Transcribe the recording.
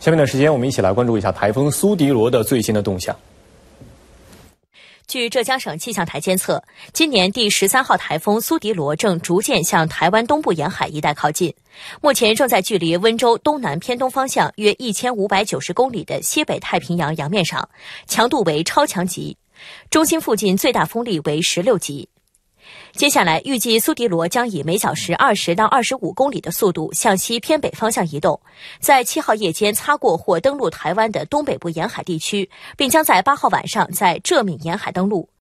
下面的时间，我们一起来关注一下台风苏迪罗的最新的动向。 据浙江省气象台监测，今年第13号台风苏迪罗正逐渐向台湾东部沿海一带靠近，目前正在距离温州东南偏东方向约1590公里的西北太平洋洋面上，强度为超强级，中心附近最大风力为16级。接下来预计苏迪罗将以每小时20到25公里的速度向西偏北方向移动，在7号夜间擦过或登陆台湾的东北部沿海地区，并将在8号晚上在浙闽沿海登陆。